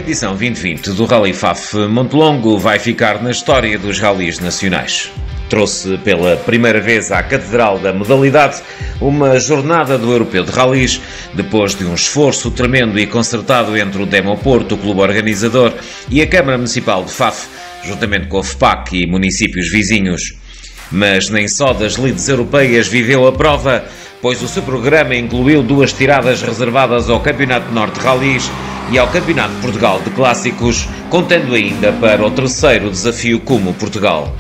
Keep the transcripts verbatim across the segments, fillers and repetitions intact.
edição vinte vinte do Rally F A F Montelongo vai ficar na história dos rallies nacionais. Trouxe pela primeira vez à Catedral da Modalidade uma jornada do Europeu de Rallies, depois de um esforço tremendo e concertado entre o Demo Porto, o clube organizador, e a Câmara Municipal de Faf, juntamente com a F P A C e municípios vizinhos. Mas nem só das lides europeias viveu a prova, pois o seu programa incluiu duas tiradas reservadas ao Campeonato Norte de Rallies e ao Campeonato de Portugal de Clássicos, contando ainda para o terceiro desafio Como Portugal.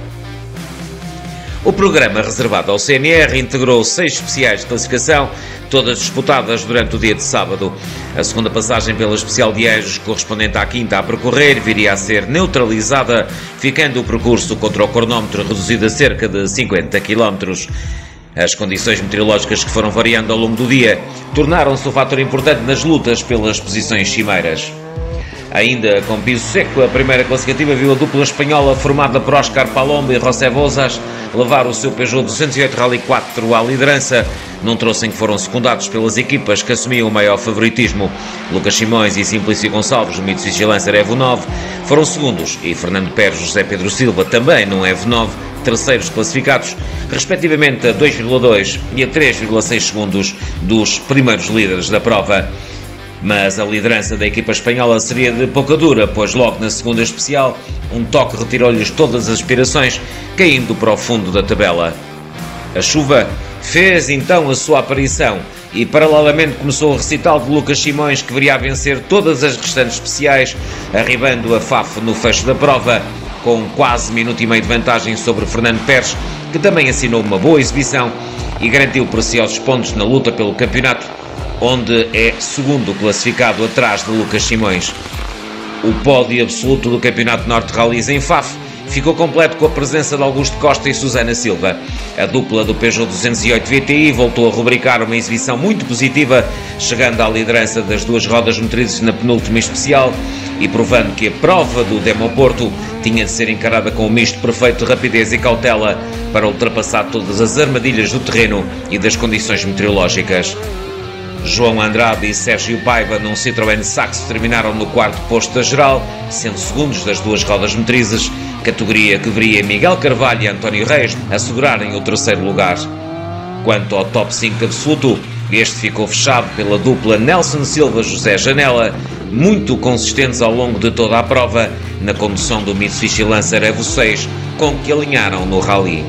O programa reservado ao C N R integrou seis especiais de classificação, todas disputadas durante o dia de sábado. A segunda passagem pela especial de Ejos, correspondente à quinta a percorrer, viria a ser neutralizada, ficando o percurso contra o cronómetro reduzido a cerca de cinquenta quilómetros. As condições meteorológicas que foram variando ao longo do dia tornaram-se um fator importante nas lutas pelas posições cimeiras. Ainda com piso seco, a primeira classificativa viu a dupla espanhola formada por Óscar Palombo e José Bozas levar o seu Peugeot duzentos e oito Rally quatro à liderança, num troço em que foram secundados pelas equipas que assumiam o maior favoritismo. Lucas Simões e Simplício Gonçalves, no Mitsubishi Lancer Evo nove, foram segundos, e Fernando Pérez e José Pedro Silva, também num Evo nove, terceiros classificados, respectivamente a dois vírgula dois e a três vírgula seis segundos dos primeiros líderes da prova. Mas a liderança da equipa espanhola seria de pouca dura, pois logo na segunda especial, um toque retirou-lhes todas as aspirações, caindo para o fundo da tabela. A chuva fez então a sua aparição e paralelamente começou o recital de Lucas Simões, que viria a vencer todas as restantes especiais, arribando a F A F no fecho da prova, com quase minuto e meio de vantagem sobre Fernando Pérez, que também assinou uma boa exibição e garantiu preciosos pontos na luta pelo campeonato, onde é segundo classificado atrás de Lucas Simões. O pódio absoluto do Campeonato Norte de Rallies em F A F ficou completo com a presença de Augusto Costa e Susana Silva. A dupla do Peugeot duzentos e oito V T I voltou a rubricar uma exibição muito positiva, chegando à liderança das duas rodas motrizes na penúltima especial e provando que a prova do Demo Porto tinha de ser encarada com um misto perfeito de rapidez e cautela para ultrapassar todas as armadilhas do terreno e das condições meteorológicas. João Andrade e Sérgio Paiva, num Citroën Saxo, terminaram no quarto posto da geral, sendo segundos das duas rodas motrizes, categoria que veria Miguel Carvalho e António Reis assegurarem o terceiro lugar. Quanto ao top cinco absoluto, este ficou fechado pela dupla Nelson Silva-José Janela, muito consistentes ao longo de toda a prova, na condução do Mitsubishi Lancer Evo seis, com que alinharam no rally.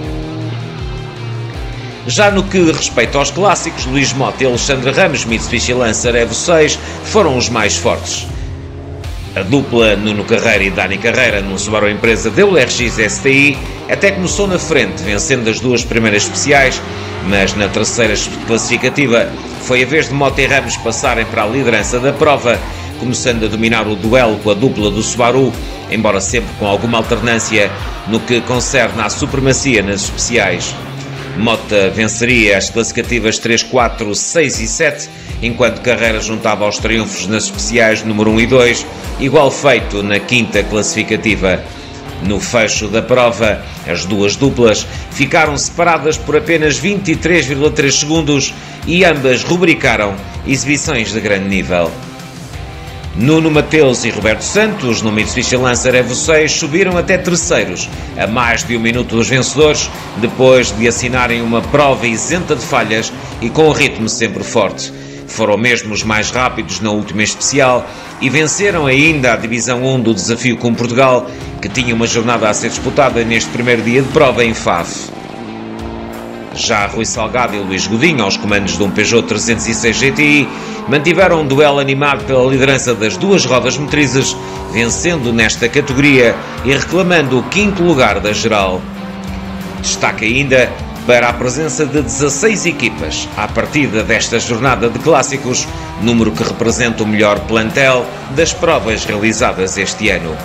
Já no que respeita aos clássicos, Luís Mota e Alexandre Ramos, Mitsubishi Lancer Evo seis, foram os mais fortes. A dupla Nuno Carreira e Dani Carreira, num Subaru Empresa D L R X S T I, até começou na frente, vencendo as duas primeiras especiais, mas na terceira classificativa foi a vez de Mota e Ramos passarem para a liderança da prova, começando a dominar o duelo com a dupla do Subaru, embora sempre com alguma alternância no que concerne à supremacia nas especiais. Mota venceria as classificativas três, quatro, seis e sete, enquanto Carreira juntava aos triunfos nas especiais número um e dois, igual feito na quinta classificativa. No fecho da prova, as duas duplas ficaram separadas por apenas vinte e três vírgula três segundos e ambas rubricaram exibições de grande nível. Nuno Mateus e Roberto Santos, no Mitsubishi Lancer Evo seis, subiram até terceiros, a mais de um minuto dos vencedores, depois de assinarem uma prova isenta de falhas e com um ritmo sempre forte. Foram mesmo os mais rápidos na última especial e venceram ainda a Divisão um do Desafio Como Portugal, que tinha uma jornada a ser disputada neste primeiro dia de prova em F A F. Já Rui Salgado e Luís Godinho, aos comandos de um Peugeot trezentos e seis G T I, mantiveram um duelo animado pela liderança das duas rodas motrizes, vencendo nesta categoria e reclamando o quinto lugar da geral. Destaque ainda para a presença de dezasseis equipas à partida desta jornada de clássicos, número que representa o melhor plantel das provas realizadas este ano.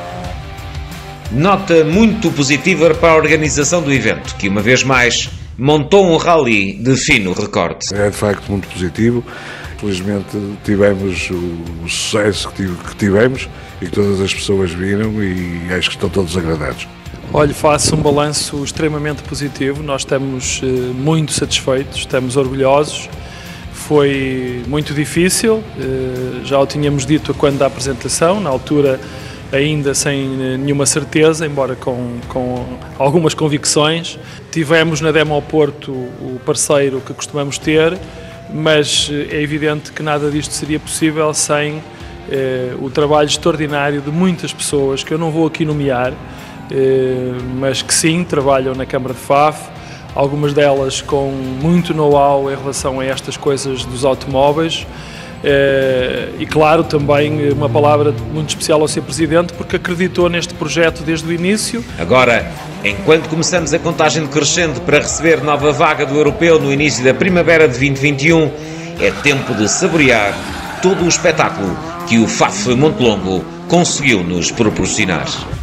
Nota muito positiva para a organização do evento, que uma vez mais montou um rally de fino recorte. É de facto muito positivo. Felizmente tivemos o, o sucesso que, tive, que tivemos e que todas as pessoas viram e acho que estão todos agradados. Olha, faço um balanço extremamente positivo. Nós estamos uh, muito satisfeitos, estamos orgulhosos. foi muito difícil, já o tínhamos dito quando da apresentação, na altura ainda sem nenhuma certeza, embora com, com algumas convicções. Tivemos na Demo Porto o parceiro que costumamos ter, mas é evidente que nada disto seria possível sem eh, o trabalho extraordinário de muitas pessoas, que eu não vou aqui nomear, eh, mas que sim, trabalham na Câmara de Faf, algumas delas com muito know-how em relação a estas coisas dos automóveis. E claro, também uma palavra muito especial ao seu Presidente, porque acreditou neste projeto desde o início. Agora, enquanto começamos a contagem decrescente para receber nova vaga do Europeu no início da primavera de vinte e vinte e um, é tempo de saborear todo o espetáculo que o F A F Montelongo conseguiu nos proporcionar.